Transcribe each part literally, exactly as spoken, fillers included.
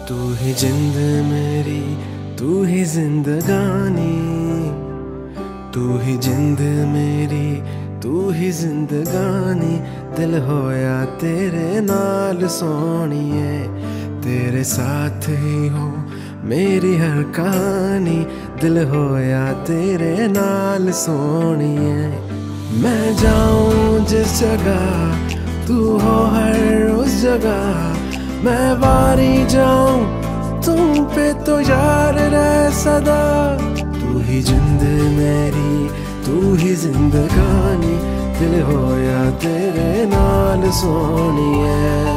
तू ही जिंद मेरी, तू ही जिंदगानी, तू ही जिंद मेरी, तू ही जिंदगानी। दिल होया तेरे नाल सोनिए, तेरे साथ ही हो मेरी हर कहानी। दिल होया तेरे नाल सोनिए। मैं जाऊं जिस जगह तू हो हर उस जगह, मैं वारी जाऊं तुम पे तो यार रह सदा। तू ही जिंद मेरी, तू ही जिंदगानी। दिल होया तेरे नाल सोनिए।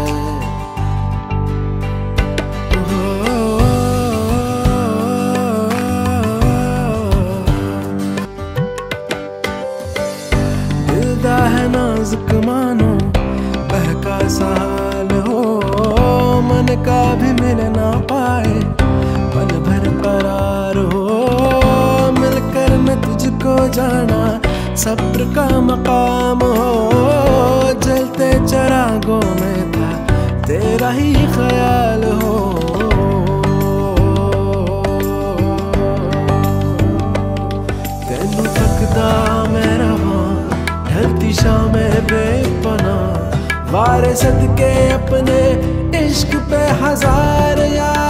दिल दा है नाजुक मानो बहका सा हाल हो, मन का भी मिल ना पाए पल भर करार हो। मिलकर मैं तुझको जाना सब्र का मकाम हो, जलते चरागों में था तेरा ही ख्याल हो। तेनू तकदा मैं रहा ढलती शामें बेपना, वारे सदके अपने इश्क पे हजार यार।